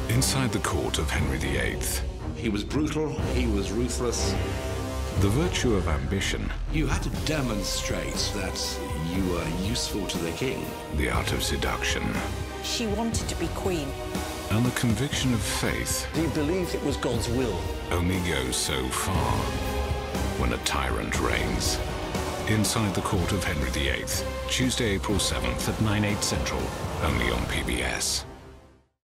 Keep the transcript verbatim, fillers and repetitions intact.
Inside the court of Henry the Eighth. He was brutal, he was ruthless. The virtue of ambition. You had to demonstrate that you were useful to the king. The art of seduction. She wanted to be queen. And the conviction of faith. He believed it was God's will. Only goes so far when a tyrant reigns. Inside the court of Henry the Eighth. Tuesday, April seventh at nine, eight central. Only on P B S.